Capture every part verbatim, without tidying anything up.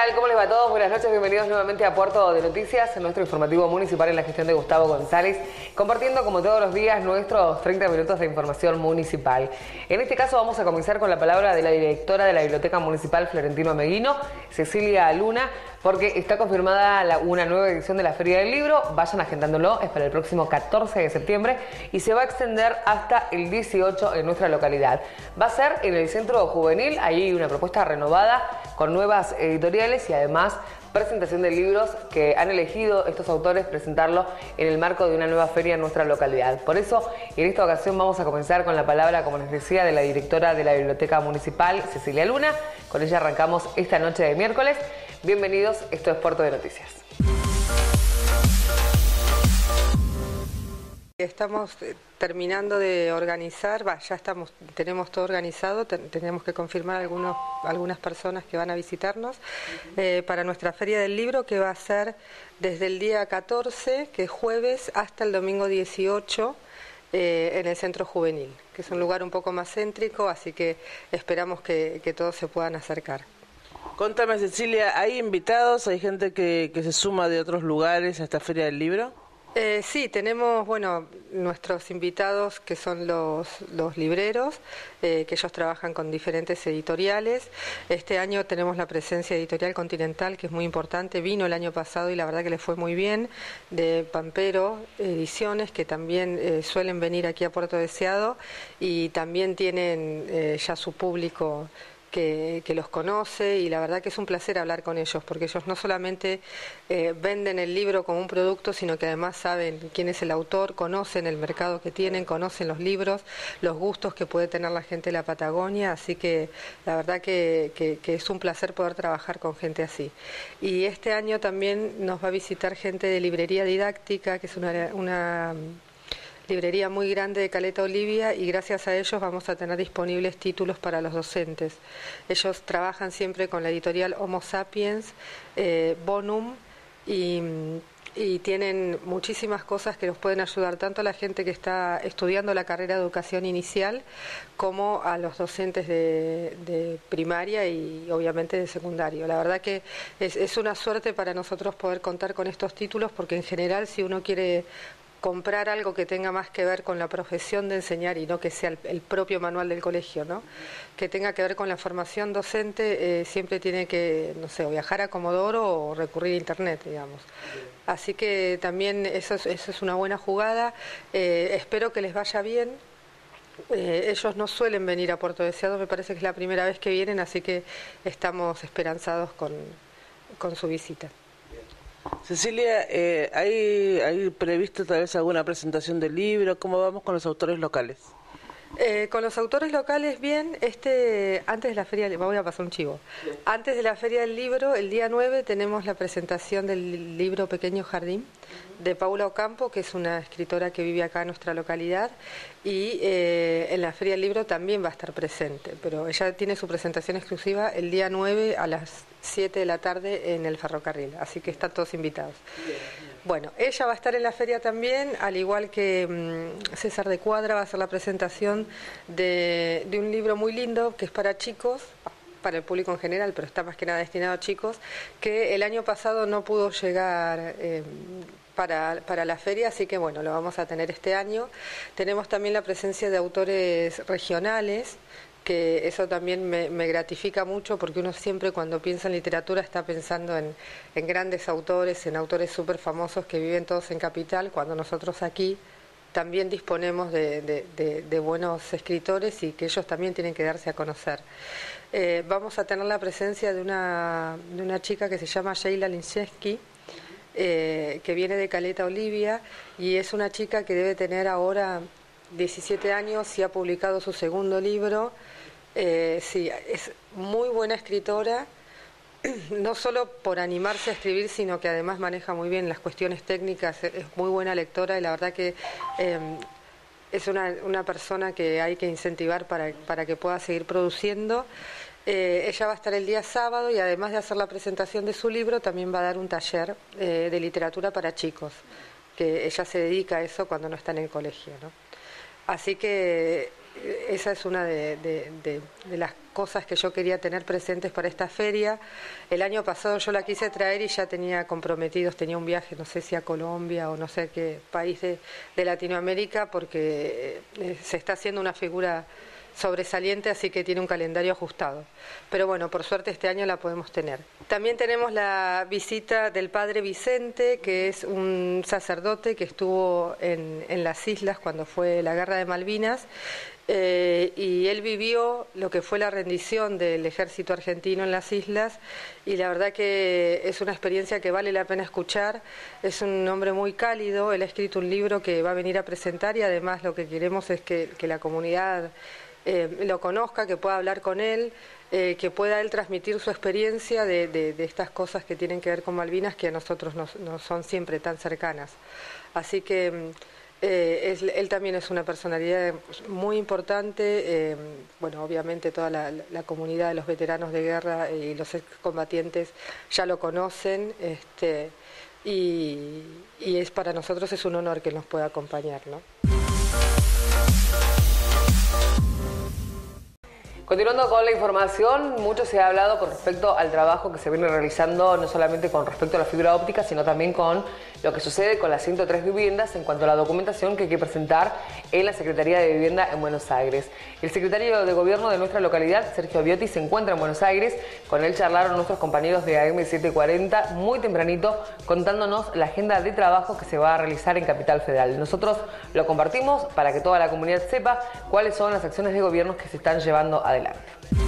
tal? ¿Cómo les va a todos? Buenas noches, bienvenidos nuevamente a Puerto de Noticias, nuestro informativo municipal en la gestión de Gustavo González, compartiendo como todos los días nuestros treinta minutos de información municipal. En este caso vamos a comenzar con la palabra de la directora de la Biblioteca Municipal Florentino Ameguino, Cecilia Luna, porque está confirmada la, una nueva edición de la Feria del Libro. Vayan agendándolo, es para el próximo catorce de septiembre y se va a extender hasta el dieciocho en nuestra localidad. Va a ser en el Centro Juvenil, ahí una propuesta renovada con nuevas editoriales y además presentación de libros que han elegido estos autores presentarlo en el marco de una nueva feria en nuestra localidad. Por eso, en esta ocasión vamos a comenzar con la palabra, como les decía, de la directora de la Biblioteca Municipal, Cecilia Luna. Con ella arrancamos esta noche de miércoles. Bienvenidos, esto es Puerto de Noticias. Estamos terminando de organizar, bah, ya estamos, tenemos todo organizado, ten, tenemos que confirmar algunos, algunas personas que van a visitarnos eh, para nuestra Feria del Libro, que va a ser desde el día catorce, que es jueves, hasta el domingo dieciocho eh, en el Centro Juvenil, que es un lugar un poco más céntrico, así que esperamos que, que todos se puedan acercar. Contame, Cecilia, ¿hay invitados, hay gente que, que se suma de otros lugares a esta Feria del Libro? Eh, sí, tenemos, bueno, nuestros invitados que son los, los libreros, eh, que ellos trabajan con diferentes editoriales. Este año tenemos la presencia Editorial Continental, que es muy importante, vino el año pasado y la verdad que le fue muy bien, de Pampero Ediciones, que también eh, suelen venir aquí a Puerto Deseado y también tienen eh, ya su público Que, que los conoce, y la verdad que es un placer hablar con ellos, porque ellos no solamente eh, venden el libro como un producto, sino que además saben quién es el autor, conocen el mercado que tienen, conocen los libros, los gustos que puede tener la gente de la Patagonia, así que la verdad que, que, que es un placer poder trabajar con gente así. Y este año también nos va a visitar gente de Librería Didáctica, que es una... una librería muy grande de Caleta Olivia, y gracias a ellos vamos a tener disponibles títulos para los docentes. Ellos trabajan siempre con la editorial Homo Sapiens, eh, Bonum, y, y tienen muchísimas cosas que nos pueden ayudar tanto a la gente que está estudiando la carrera de educación inicial como a los docentes de, de primaria y obviamente de secundario. La verdad que es, es una suerte para nosotros poder contar con estos títulos, porque en general si uno quiere comprar algo que tenga más que ver con la profesión de enseñar y no que sea el, el propio manual del colegio, ¿no? Que tenga que ver con la formación docente, eh, siempre tiene que, no sé, o viajar a Comodoro o recurrir a internet, digamos. Así que también eso es, eso es una buena jugada. Eh, espero que les vaya bien. Eh, ellos no suelen venir a Puerto Deseado, me parece que es la primera vez que vienen, así que estamos esperanzados con, con su visita. Cecilia, eh, ¿hay, ¿hay previsto tal vez alguna presentación del libro? ¿Cómo vamos con los autores locales? Eh, con los autores locales, bien. Este, antes de la feria, me voy a pasar un chivo. Antes de la Feria del Libro, el día nueve, tenemos la presentación del libro Pequeño Jardín, de Paula Ocampo, que es una escritora que vive acá en nuestra localidad, y eh, en la Feria del Libro también va a estar presente, pero ella tiene su presentación exclusiva el día nueve a las siete de la tarde en el ferrocarril, así que están todos invitados. Bueno, ella va a estar en la feria también, al igual que mmm, César de Cuadra va a hacer la presentación de, de un libro muy lindo que es para chicos, para el público en general, pero está más que nada destinado a chicos, que el año pasado no pudo llegar eh, para, para la feria, así que bueno, lo vamos a tener este año. Tenemos también la presencia de autores regionales, que eso también me, me gratifica mucho, porque uno siempre cuando piensa en literatura está pensando en, en grandes autores, en autores súper famosos que viven todos en Capital, cuando nosotros aquí también disponemos de, de, de, de buenos escritores y que ellos también tienen que darse a conocer. Eh, vamos a tener la presencia de una, de una chica que se llama Sheila Lincheski, eh, que viene de Caleta Olivia, y es una chica que debe tener ahora diecisiete años y ha publicado su segundo libro. Eh, sí, es muy buena escritora, no solo por animarse a escribir, sino que además maneja muy bien las cuestiones técnicas, es muy buena lectora, y la verdad que eh, es una, una persona que hay que incentivar para, para que pueda seguir produciendo. Eh, ella va a estar el día sábado, y además de hacer la presentación de su libro, también va a dar un taller eh, de literatura para chicos, que ella se dedica a eso cuando no está en el colegio, ¿no? Así que esa es una de, de, de, de las cosas que yo quería tener presentes para esta feria. El año pasado yo la quise traer y ya tenía comprometidos, tenía un viaje, no sé si a Colombia o no sé qué país de, de Latinoamérica, porque eh, se está haciendo una figura sobresaliente, así que tiene un calendario ajustado. Pero bueno, por suerte este año la podemos tener. También tenemos la visita del padre Vicente, que es un sacerdote que estuvo en, en las islas cuando fue la Guerra de Malvinas, eh, y él vivió lo que fue la rendición del ejército argentino en las islas, y la verdad que es una experiencia que vale la pena escuchar. Es un hombre muy cálido, él ha escrito un libro que va a venir a presentar, y además lo que queremos es que, que la comunidad Eh, lo conozca, que pueda hablar con él, eh, que pueda él transmitir su experiencia de, de, de estas cosas que tienen que ver con Malvinas, que a nosotros nos, nos son siempre tan cercanas. Así que eh, es, él también es una personalidad muy importante. Eh, bueno, obviamente toda la, la comunidad de los veteranos de guerra y los excombatientes ya lo conocen, este, y, y es para nosotros es un honor que nos pueda acompañar, ¿no? Continuando con la información, mucho se ha hablado con respecto al trabajo que se viene realizando, no solamente con respecto a la fibra óptica, sino también con lo que sucede con las ciento tres viviendas en cuanto a la documentación que hay que presentar en la Secretaría de Vivienda en Buenos Aires. El secretario de Gobierno de nuestra localidad, Sergio Biotti, se encuentra en Buenos Aires. Con él charlaron nuestros compañeros de A M setecientos cuarenta muy tempranito, contándonos la agenda de trabajo que se va a realizar en Capital Federal. Nosotros lo compartimos para que toda la comunidad sepa cuáles son las acciones de gobierno que se están llevando adelante. Adelante.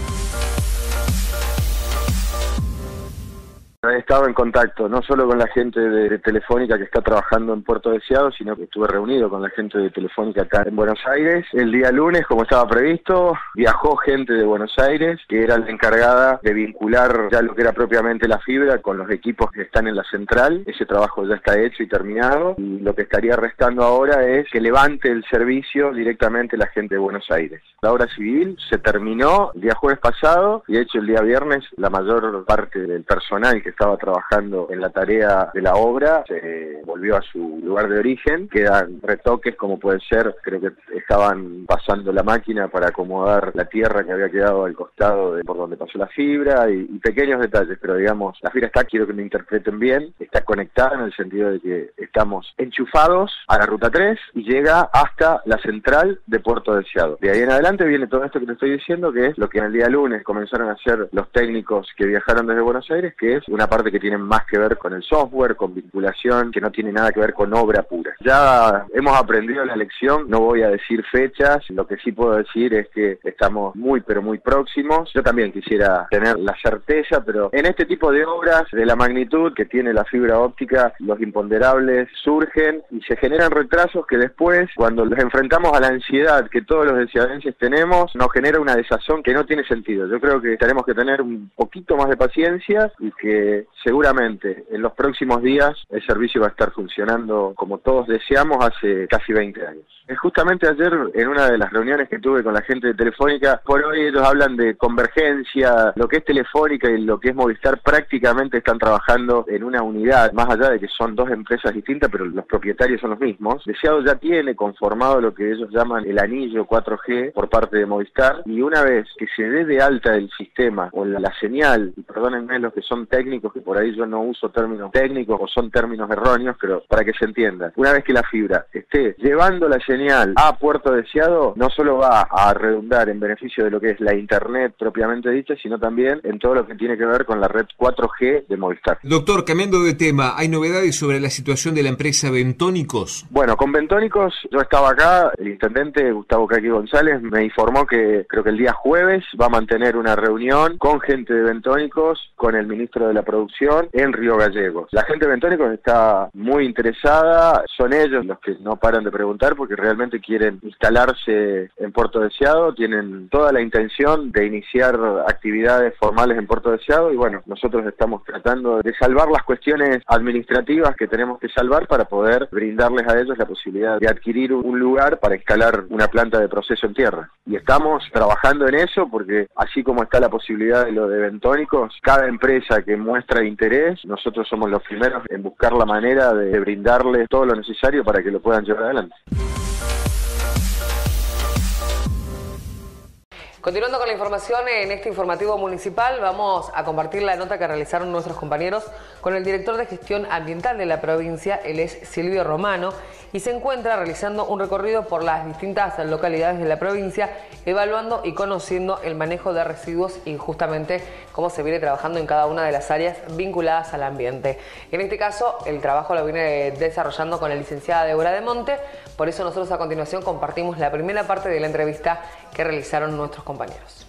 He estado en contacto no solo con la gente de Telefónica que está trabajando en Puerto Deseado, sino que estuve reunido con la gente de Telefónica acá en Buenos Aires. El día lunes, como estaba previsto, viajó gente de Buenos Aires que era la encargada de vincular ya lo que era propiamente la fibra con los equipos que están en la central. Ese trabajo ya está hecho y terminado, y lo que estaría restando ahora es que levante el servicio directamente la gente de Buenos Aires. La obra civil se terminó el día jueves pasado, y de hecho el día viernes la mayor parte del personal que estaba trabajando en la tarea de la obra se volvió a su lugar de origen. Quedan retoques, como puede ser, creo que estaban pasando la máquina para acomodar la tierra que había quedado al costado de por donde pasó la fibra, y, y pequeños detalles, pero digamos, la fibra está, quiero que me interpreten bien, está conectada en el sentido de que estamos enchufados a la ruta tres y llega hasta la central de Puerto Deseado. De ahí en adelante viene todo esto que te estoy diciendo, que es lo que en el día lunes comenzaron a hacer los técnicos que viajaron desde Buenos Aires, que es una parte que tiene más que ver con el software, con vinculación, que no tiene nada que ver con obra pura. Ya hemos aprendido la lección, no voy a decir fechas, lo que sí puedo decir es que estamos muy pero muy próximos. Yo también quisiera tener la certeza, pero en este tipo de obras de la magnitud que tiene la fibra óptica, los imponderables surgen y se generan retrasos que después, cuando los enfrentamos a la ansiedad que todos los deseadenses tenemos, nos genera una desazón que no tiene sentido. Yo creo que tenemos que tener un poquito más de paciencia, y que seguramente en los próximos días el servicio va a estar funcionando como todos deseamos hace casi veinte años. Justamente ayer, en una de las reuniones que tuve con la gente de Telefónica, por hoy ellos hablan de convergencia. Lo que es Telefónica y lo que es Movistar prácticamente están trabajando en una unidad, más allá de que son dos empresas distintas, pero los propietarios son los mismos. Deseado ya tiene conformado lo que ellos llaman el anillo cuatro G por parte de Movistar, y una vez que se dé de alta el sistema o la, la señal, y perdónenme los que son técnicos, que por ahí yo no uso términos técnicos o son términos erróneos, pero para que se entienda, una vez que la fibra esté llevando la señal a Puerto Deseado, no solo va a redundar en beneficio de lo que es la internet propiamente dicha, sino también en todo lo que tiene que ver con la red cuatro G de Movistar. Doctor, cambiando de tema, ¿hay novedades sobre la situación de la empresa Bentónicos? Bueno, con Bentónicos yo estaba acá, el intendente Gustavo Caqui González me informó que creo que el día jueves va a mantener una reunión con gente de Bentónicos, con el ministro de la Producción en Río Gallegos. La gente de Bentónicos está muy interesada, son ellos los que no paran de preguntar porque realmente quieren instalarse en Puerto Deseado, tienen toda la intención de iniciar actividades formales en Puerto Deseado, y bueno, nosotros estamos tratando de salvar las cuestiones administrativas que tenemos que salvar para poder brindarles a ellos la posibilidad de adquirir un lugar para instalar una planta de proceso en tierra. Y estamos trabajando en eso porque así como está la posibilidad de lo de Bentónicos, cada empresa que muestra interés, nosotros somos los primeros en buscar la manera de brindarles todo lo necesario para que lo puedan llevar adelante. Continuando con la información en este informativo municipal, vamos a compartir la nota que realizaron nuestros compañeros con el director de gestión ambiental de la provincia. Él es Silvio Romano y se encuentra realizando un recorrido por las distintas localidades de la provincia, evaluando y conociendo el manejo de residuos y justamente cómo se viene trabajando en cada una de las áreas vinculadas al ambiente. En este caso, el trabajo lo viene desarrollando con la licenciada Débora de Monte. Por eso nosotros a continuación compartimos la primera parte de la entrevista que realizaron nuestros compañeros.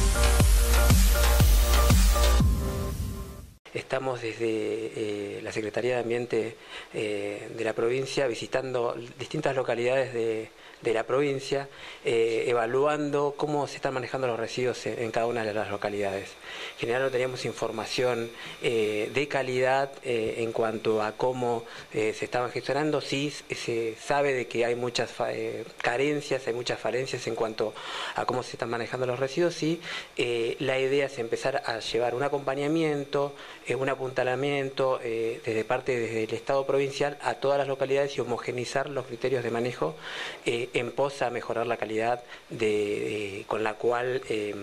Estamos desde eh, la Secretaría de Ambiente eh, de la provincia visitando distintas localidades de, de la provincia, eh, evaluando cómo se están manejando los residuos en, en cada una de las localidades. En general no teníamos información eh, de calidad eh, en cuanto a cómo eh, se estaban gestionando. Sí se sabe de que hay muchas eh, carencias, hay muchas falencias en cuanto a cómo se están manejando los residuos y eh, la idea es empezar a llevar un acompañamiento, eh, un apuntalamiento eh, desde parte desde el Estado provincial a todas las localidades y homogenizar los criterios de manejo eh, en pos a mejorar la calidad de, de, con la cual eh,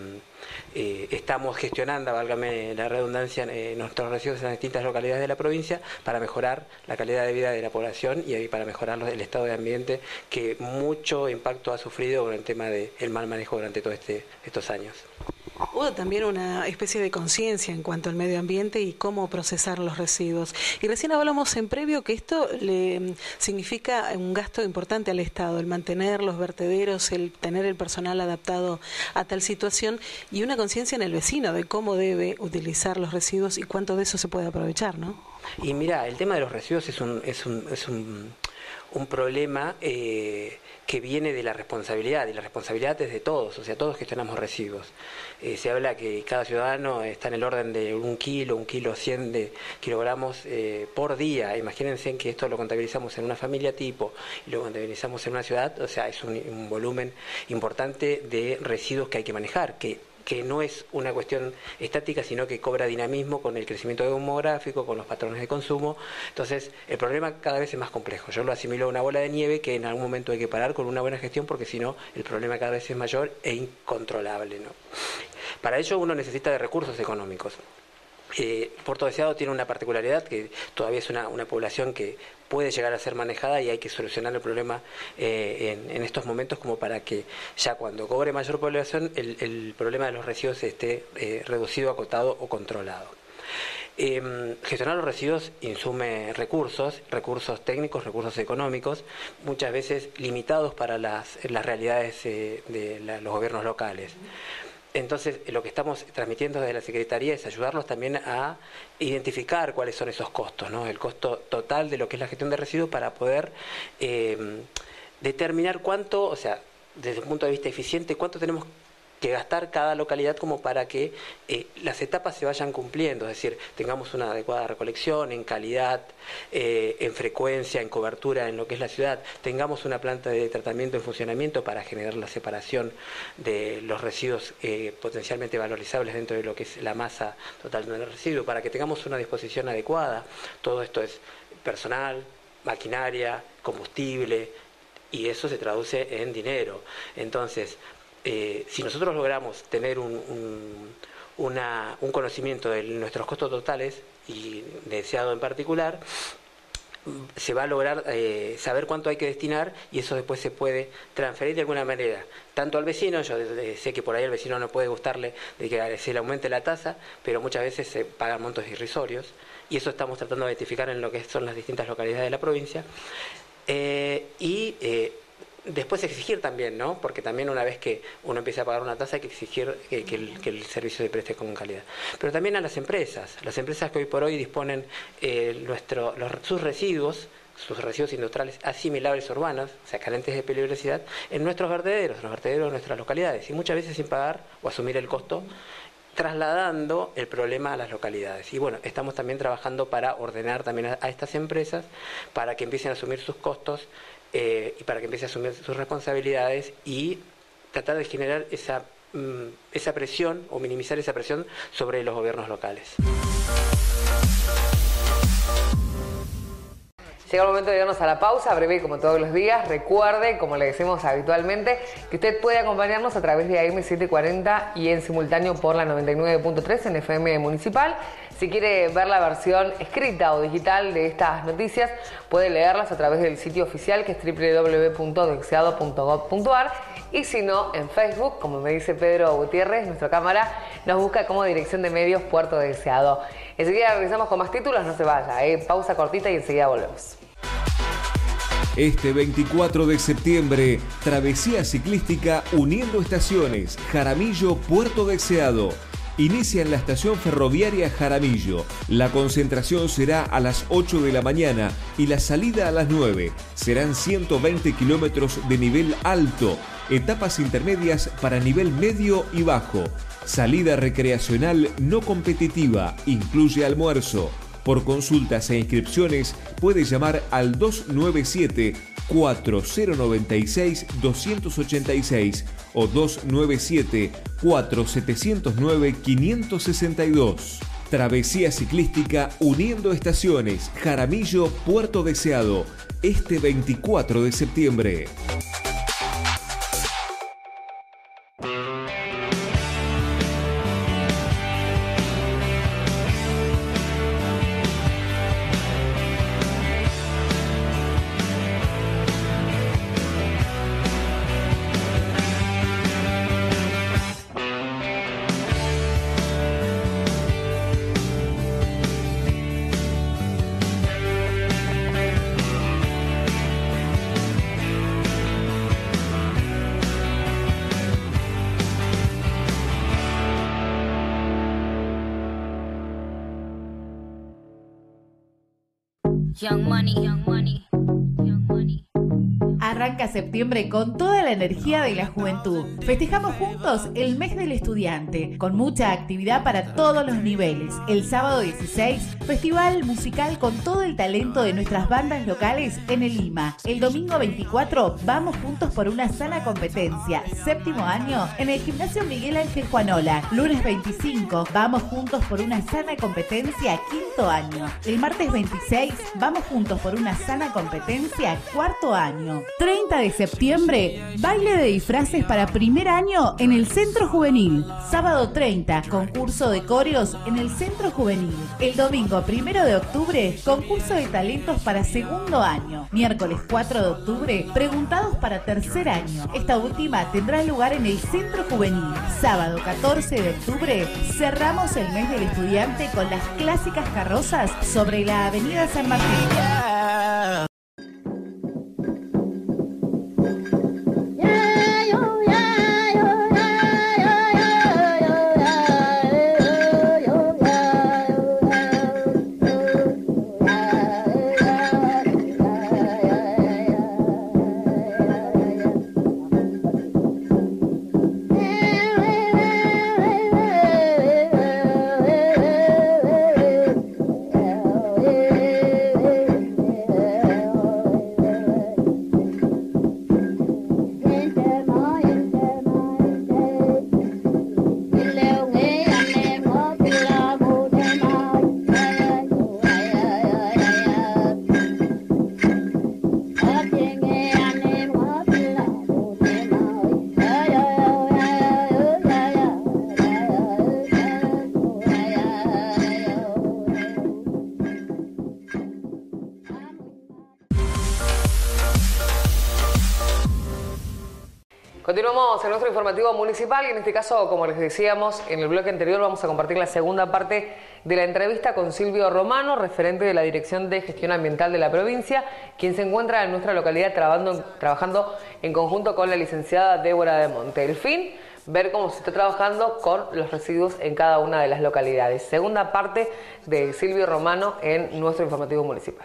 eh, estamos gestionando, válgame la redundancia, eh, nuestros residuos en las distintas localidades de la provincia para mejorar la calidad de vida de la población y para mejorar el estado de ambiente que mucho impacto ha sufrido con el tema del mal manejo durante todos este, estos años. Hubo también una especie de conciencia en cuanto al medio ambiente y cómo procesar los residuos. Y recién hablamos en previo que esto le significa un gasto importante al Estado, el mantener los vertederos, el tener el personal adaptado a tal situación y una conciencia en el vecino de cómo debe utilizar los residuos y cuánto de eso se puede aprovechar, ¿no? Y mira, el tema de los residuos es un, es un, es un, un problema eh, que viene de la responsabilidad, y la responsabilidad es de todos, o sea, todos gestionamos residuos. Eh, se habla que cada ciudadano está en el orden de un kilo, un kilo cien de kilogramos eh, por día. Imagínense que esto lo contabilizamos en una familia tipo y lo contabilizamos en una ciudad, o sea, es un, un volumen importante de residuos que hay que manejar, que que no es una cuestión estática, sino que cobra dinamismo con el crecimiento demográfico, con los patrones de consumo. Entonces, el problema cada vez es más complejo. Yo lo asimilo a una bola de nieve que en algún momento hay que parar con una buena gestión, porque si no, el problema cada vez es mayor e incontrolable, ¿no? Para ello uno necesita de recursos económicos. Eh, Puerto Deseado tiene una particularidad que todavía es una, una población que puede llegar a ser manejada y hay que solucionar el problema eh, en, en estos momentos como para que ya cuando cobre mayor población el, el problema de los residuos esté eh, reducido, acotado o controlado. Eh, gestionar los residuos insume recursos, recursos técnicos, recursos económicos, muchas veces limitados para las, las realidades eh, de la, los gobiernos locales. Entonces, lo que estamos transmitiendo desde la Secretaría es ayudarlos también a identificar cuáles son esos costos, ¿no? El costo total de lo que es la gestión de residuos para poder eh, determinar cuánto, o sea, desde un punto de vista eficiente, cuánto tenemos que gastar cada localidad como para que eh, las etapas se vayan cumpliendo, es decir, tengamos una adecuada recolección en calidad, eh, en frecuencia, en cobertura en lo que es la ciudad, tengamos una planta de tratamiento en funcionamiento para generar la separación de los residuos eh, potencialmente valorizables dentro de lo que es la masa total del residuo, para que tengamos una disposición adecuada. Todo esto es personal, maquinaria, combustible, y eso se traduce en dinero. Entonces, Eh, si nosotros logramos tener un, un, una, un conocimiento de nuestros costos totales y deseado en particular, se va a lograr eh, saber cuánto hay que destinar y eso después se puede transferir de alguna manera, tanto al vecino. Yo eh, sé que por ahí al vecino no puede gustarle de que se le aumente la tasa, pero muchas veces se pagan montos irrisorios y eso estamos tratando de identificar en lo que son las distintas localidades de la provincia. Eh, y eh, Después exigir también, ¿no? Porque también una vez que uno empieza a pagar una tasa hay que exigir que, que, el, que el servicio se preste con calidad. Pero también a las empresas, las empresas que hoy por hoy disponen eh, nuestro, los, sus residuos, sus residuos industriales asimilables urbanos, o sea, carentes de peligrosidad, en nuestros vertederos, en los vertederos de nuestras localidades, y muchas veces sin pagar o asumir el costo, trasladando el problema a las localidades. Y bueno, estamos también trabajando para ordenar también a, a estas empresas para que empiecen a asumir sus costos eh, y para que empiecen a asumir sus responsabilidades y tratar de generar esa, mm, esa presión o minimizar esa presión sobre los gobiernos locales. Llega el momento de irnos a la pausa, breve como todos los días. Recuerde, como le decimos habitualmente, que usted puede acompañarnos a través de A M setecientos cuarenta y en simultáneo por la noventa y nueve punto tres en F M Municipal. Si quiere ver la versión escrita o digital de estas noticias, puede leerlas a través del sitio oficial, que es doble u doble u doble u punto deseado punto gob punto ar. Y si no, en Facebook, como me dice Pedro Gutiérrez, nuestra cámara, nos busca como Dirección de Medios Puerto Deseado. Enseguida regresamos con más títulos, no se vaya, ¿eh? Pausa cortita y enseguida volvemos. Este veinticuatro de septiembre, travesía ciclística uniendo estaciones, Jaramillo, Puerto Deseado. Inicia en la estación ferroviaria Jaramillo. La concentración será a las ocho de la mañana y la salida a las nueve. Serán ciento veinte kilómetros de nivel alto, etapas intermedias para nivel medio y bajo. Salida recreacional no competitiva, incluye almuerzo. Por consultas e inscripciones puede llamar al dos nueve siete, cuatro cero nueve seis, dos ocho seis o dos nueve siete, cuatro siete cero nueve, cinco seis dos. Travesía ciclística uniendo estaciones, Jaramillo, Puerto Deseado, este veinticuatro de septiembre. Young Money, Young Money, Young Money. Arranca septiembre con toda la energía de la juventud. Festejamos juntos el mes del estudiante, con mucha actividad para todos los niveles. El sábado dieciséis, festival musical con todo el talento de nuestras bandas locales en el Lima. El domingo veinticuatro, vamos juntos por una sana competencia. Séptimo año, en el Gimnasio Miguel Ángel Juanola. Lunes veinticinco, vamos juntos por una sana competencia. Quinto año. El martes veintiséis, vamos juntos por una sana competencia. Cuarto año. treinta de septiembre, baile de disfraces para primer año en el Centro Juvenil. Sábado treinta, concurso de coreos en el Centro Juvenil. El domingo primero de octubre, concurso de talentos para segundo año. Miércoles cuatro de octubre, preguntados para tercer año. Esta última tendrá lugar en el Centro Juvenil. Sábado catorce de octubre, cerramos el mes del estudiante con las clásicas carrozas sobre la Avenida San Martín. Continuamos en nuestro informativo municipal y en este caso, como les decíamos en el bloque anterior, vamos a compartir la segunda parte de la entrevista con Silvio Romano, referente de la Dirección de Gestión Ambiental de la provincia, quien se encuentra en nuestra localidad trabajando, trabajando en conjunto con la licenciada Débora de Monte. El fin, ver cómo se está trabajando con los residuos en cada una de las localidades. Segunda parte de Silvio Romano en nuestro informativo municipal.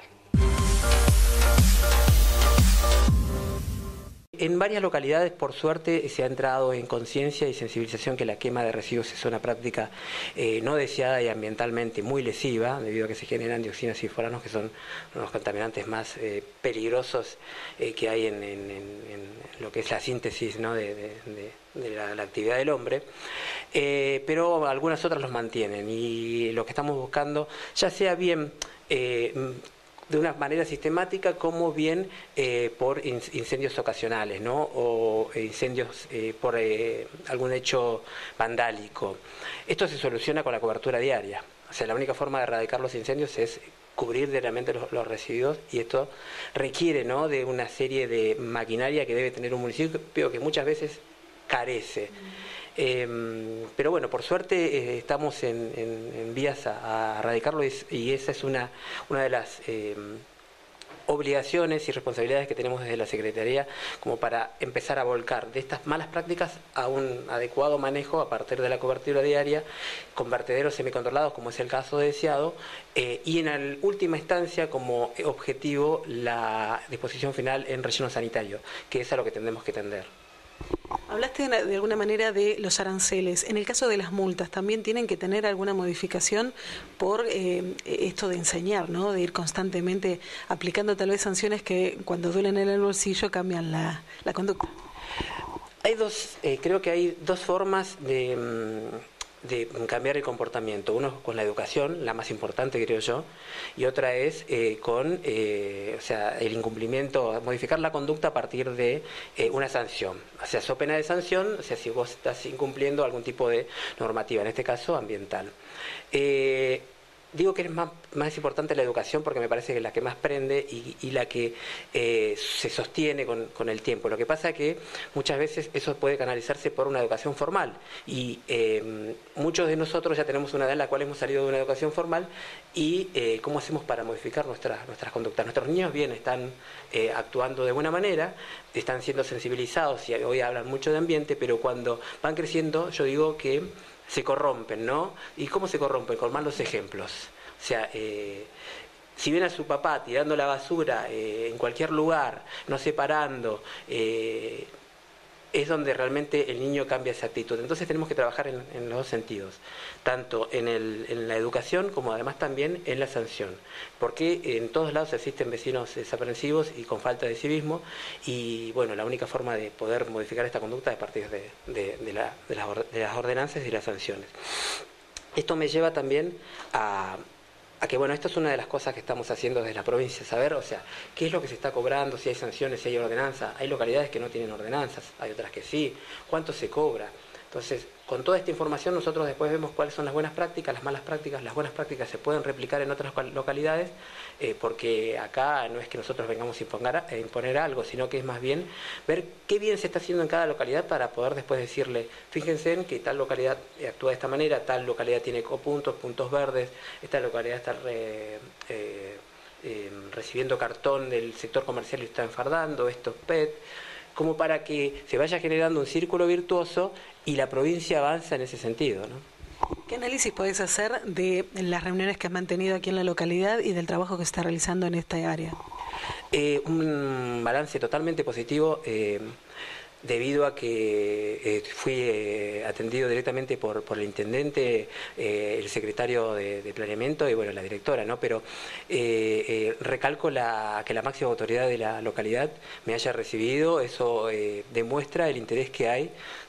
En varias localidades, por suerte, se ha entrado en conciencia y sensibilización que la quema de residuos es una práctica eh, no deseada y ambientalmente muy lesiva, debido a que se generan dioxinas y furanos, que son unos contaminantes más eh, peligrosos eh, que hay en, en, en, en lo que es la síntesis, ¿no?, de, de, de, de la, la actividad del hombre. Eh, pero algunas otras los mantienen, y lo que estamos buscando, ya sea bien Eh, de una manera sistemática como bien eh, por incendios ocasionales, ¿no? O incendios eh, por eh, algún hecho vandálico. Esto se soluciona con la cobertura diaria. O sea, la única forma de erradicar los incendios es cubrir diariamente los, los residuos, y esto requiere, ¿no?, de una serie de maquinaria que debe tener un municipio que muchas veces carece. Eh, pero bueno, por suerte eh, estamos en, en, en vías a, a erradicarlo, y, y esa es una, una de las eh, obligaciones y responsabilidades que tenemos desde la Secretaría, como para empezar a volcar de estas malas prácticas a un adecuado manejo a partir de la cobertura diaria, con vertederos semicontrolados, como es el caso de Deseado, eh, y en la última instancia como objetivo la disposición final en relleno sanitario, que es a lo que tendremos que tender. Hablaste de alguna manera de los aranceles. En el caso de las multas, ¿también tienen que tener alguna modificación por eh, esto de enseñar, ¿no?, de ir constantemente aplicando tal vez sanciones que cuando duelen en el bolsillo cambian la, la conducta? Hay dos, eh, creo que hay dos formas de, de cambiar el comportamiento. Uno con la educación, la más importante creo yo, y otra es eh, con eh, o sea, el incumplimiento, modificar la conducta a partir de eh, una sanción. O sea, so pena de sanción, o sea, si vos estás incumpliendo algún tipo de normativa, en este caso ambiental. Eh, Digo que es más, más importante la educación porque me parece que es la que más prende y, y la que eh, se sostiene con, con el tiempo. Lo que pasa es que muchas veces eso puede canalizarse por una educación formal, y eh, muchos de nosotros ya tenemos una edad en la cual hemos salido de una educación formal, y eh, ¿cómo hacemos para modificar nuestras, nuestras conductas? Nuestros niños bien están eh, actuando de buena manera, están siendo sensibilizados y hoy hablan mucho de ambiente, pero cuando van creciendo yo digo que se corrompen, ¿no? ¿Y cómo se corrompen? Con malos ejemplos. O sea, eh, si ven a su papá tirando la basura eh, en cualquier lugar, no separando, eh, es donde realmente el niño cambia esa actitud. Entonces tenemos que trabajar en, en los dos sentidos, tanto en, el, en la educación como además también en la sanción, porque en todos lados existen vecinos desaprensivos y con falta de civismo, y bueno, la única forma de poder modificar esta conducta es a partir de, de, de, la, de, las, de las ordenanzas y las sanciones. Esto me lleva también a... a que bueno, esto es una de las cosas que estamos haciendo desde la provincia, saber, o sea, qué es lo que se está cobrando, si hay sanciones, si hay ordenanza. Hay localidades que no tienen ordenanzas, hay otras que sí, cuánto se cobra. Entonces, con toda esta información nosotros después vemos cuáles son las buenas prácticas, las malas prácticas. Las buenas prácticas se pueden replicar en otras localidades, eh, porque acá no es que nosotros vengamos a imponer, a imponer algo, sino que es más bien ver qué bien se está haciendo en cada localidad para poder después decirle, fíjense en que tal localidad actúa de esta manera, tal localidad tiene ecopuntos, puntos verdes, esta localidad está re, eh, eh, recibiendo cartón del sector comercial y está enfardando, estos P E T, como para que se vaya generando un círculo virtuoso y la provincia avanza en ese sentido, ¿no? ¿Qué análisis podés hacer de las reuniones que has mantenido aquí en la localidad y del trabajo que se está realizando en esta área? Eh, un balance totalmente positivo, eh, debido a que eh, fui eh, atendido directamente por, por el intendente, eh, el secretario de, de planeamiento y bueno, la directora, ¿no? Pero eh, eh, recalco la, que la máxima autoridad de la localidad me haya recibido. Eso eh, demuestra el interés que hay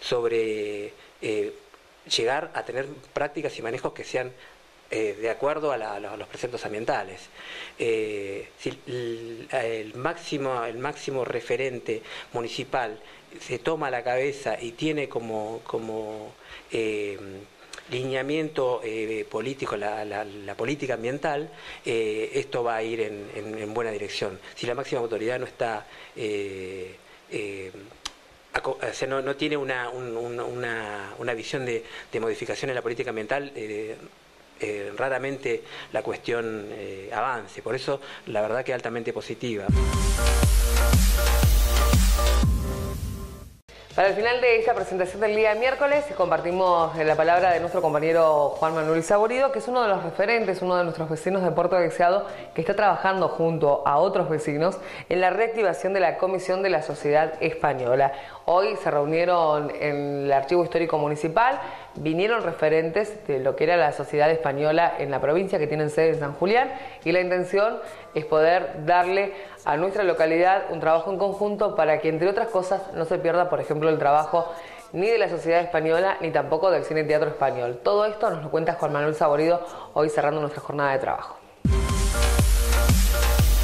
sobre eh, llegar a tener prácticas y manejos que sean Eh, de acuerdo a, la, a los preceptos ambientales. Eh, si el, el, máximo, el máximo referente municipal se toma la cabeza y tiene como, como eh, lineamiento eh, político la, la, la política ambiental, eh, esto va a ir en, en, en buena dirección. Si la máxima autoridad no está... Eh, eh, O sea, no, no tiene una, un, una, una visión de, de modificación en la política ambiental, eh, eh, raramente la cuestión eh, avance. Por eso, la verdad que altamente positiva. Para el final de esta presentación del día miércoles compartimos la palabra de nuestro compañero Juan Manuel Saborido, que es uno de los referentes, uno de nuestros vecinos de Puerto Deseado, que está trabajando junto a otros vecinos en la reactivación de la Comisión de la Sociedad Española. Hoy se reunieron en el Archivo Histórico Municipal, vinieron referentes de lo que era la Sociedad Española en la provincia, que tienen sede en San Julián, y la intención es poder darle a nuestra localidad un trabajo en conjunto para que, entre otras cosas, no se pierda, por ejemplo, el trabajo ni de la Sociedad Española ni tampoco del Cine Teatro Español. Todo esto nos lo cuenta Juan Manuel Saborido hoy cerrando nuestra jornada de trabajo.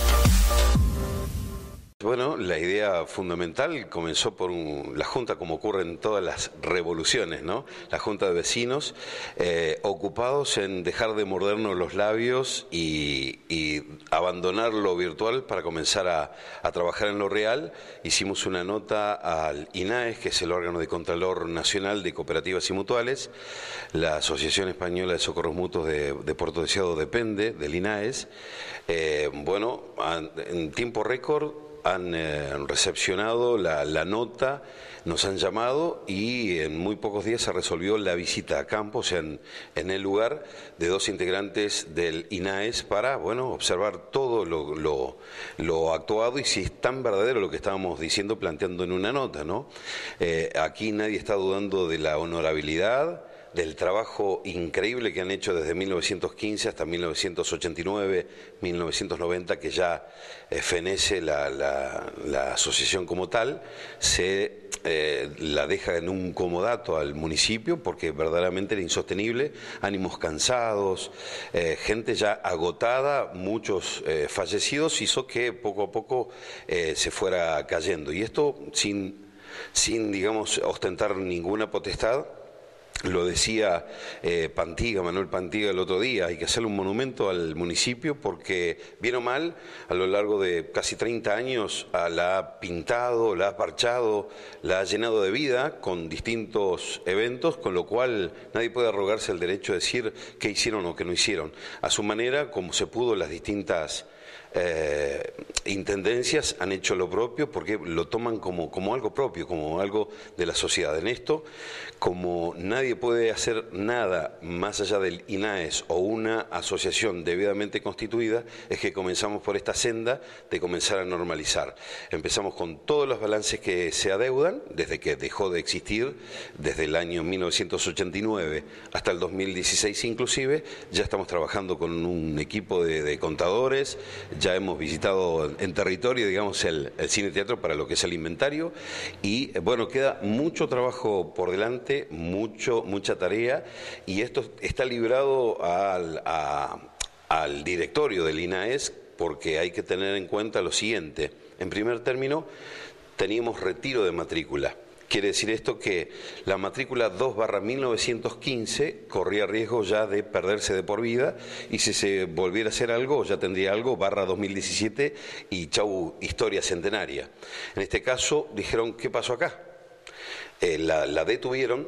Bueno, la idea fundamental comenzó por un, la Junta, como ocurre en todas las revoluciones, ¿no? La Junta de Vecinos, eh, ocupados en dejar de mordernos los labios y, y abandonar lo virtual para comenzar a, a trabajar en lo real. Hicimos una nota al INAES, que es el órgano de Contralor Nacional de Cooperativas y Mutuales. La Asociación Española de Socorros Mutuos de, de Puerto Deseado depende del INAES. Eh, bueno, en tiempo récord han eh, recepcionado la, la nota, nos han llamado y en muy pocos días se resolvió la visita a campo, o sea, en, en el lugar de dos integrantes del INAES para, bueno, observar todo lo, lo, lo actuado y si es tan verdadero lo que estábamos diciendo, planteando en una nota, ¿no? Eh, aquí nadie está dudando de la honorabilidad, del trabajo increíble que han hecho desde mil novecientos quince hasta mil novecientos ochenta y nueve, mil novecientos noventa, que ya eh, fenece la, la, la asociación como tal, se eh, la deja en un comodato al municipio porque verdaderamente era insostenible, ánimos cansados, eh, gente ya agotada, muchos eh, fallecidos, hizo que poco a poco eh, se fuera cayendo. Y esto sin, sin, digamos, ostentar ninguna potestad. Lo decía eh, Pantiga, Manuel Pantiga el otro día, hay que hacerle un monumento al municipio porque, bien o mal, a lo largo de casi treinta años ah, la ha pintado, la ha parchado, la ha llenado de vida con distintos eventos, con lo cual nadie puede arrogarse el derecho de decir qué hicieron o qué no hicieron. A su manera, como se pudo, las distintas Eh, intendencias han hecho lo propio porque lo toman como, como algo propio, como algo de la sociedad. En esto, como nadie puede hacer nada más allá del INAES o una asociación debidamente constituida, es que comenzamos por esta senda de comenzar a normalizar. Empezamos con todos los balances que se adeudan, desde que dejó de existir, desde el año mil novecientos ochenta y nueve hasta el dos mil dieciséis inclusive, ya estamos trabajando con un equipo de, de contadores. Ya hemos visitado en territorio, digamos, el, el cine teatro para lo que es el inventario y, bueno, queda mucho trabajo por delante, mucho, mucha tarea y esto está librado al, a, al directorio del INAES porque hay que tener en cuenta lo siguiente. En primer término, teníamos retiro de matrícula. Quiere decir esto que la matrícula dos barra mil novecientos quince corría riesgo ya de perderse de por vida y si se volviera a hacer algo, ya tendría algo, barra dos mil diecisiete y chau, historia centenaria. En este caso dijeron, ¿qué pasó acá? Eh, la, la detuvieron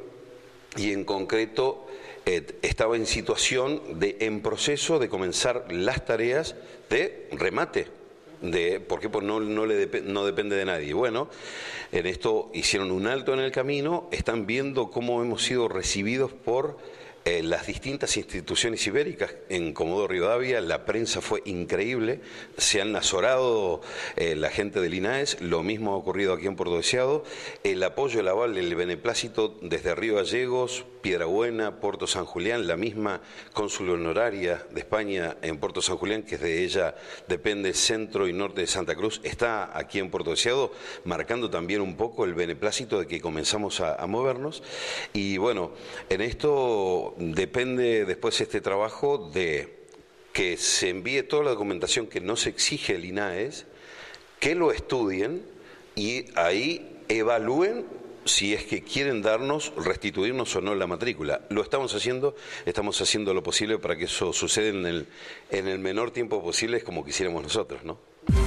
y en concreto eh, estaba en situación de, en proceso de comenzar las tareas de remate. De, ¿Por qué? Pues no, no, le dep no depende de nadie. Bueno, en esto hicieron un alto en el camino, están viendo cómo hemos sido recibidos por eh, las distintas instituciones ibéricas. En Comodoro Rivadavia la prensa fue increíble, se han azorado eh, la gente del INAES, lo mismo ha ocurrido aquí en Puerto Deseado, el apoyo, el aval, el beneplácito desde Río Gallegos, Piedrabuena, Puerto San Julián, la misma cónsul honoraria de España en Puerto San Julián, que de ella depende centro y norte de Santa Cruz, está aquí en Puerto Deseado, marcando también un poco el beneplácito de que comenzamos a, a movernos. Y bueno, en esto depende después este trabajo de que se envíe toda la documentación que nos exige el INAES, que lo estudien y ahí evalúen si es que quieren darnos, restituirnos o no la matrícula. Lo estamos haciendo, estamos haciendo lo posible para que eso suceda en el, en el menor tiempo posible, como quisiéramos nosotros, ¿no?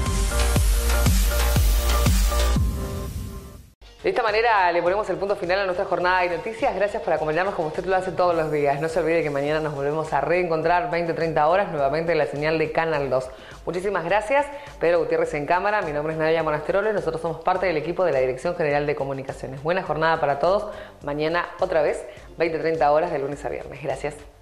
De esta manera le ponemos el punto final a nuestra jornada de noticias. Gracias por acompañarnos como usted lo hace todos los días. No se olvide que mañana nos volvemos a reencontrar veinte a treinta horas nuevamente en la señal de Canal dos. Muchísimas gracias. Pedro Gutiérrez en cámara. Mi nombre es Nadia Monasterolo y nosotros somos parte del equipo de la Dirección General de Comunicaciones. Buena jornada para todos. Mañana otra vez, veinte a treinta horas de lunes a viernes. Gracias.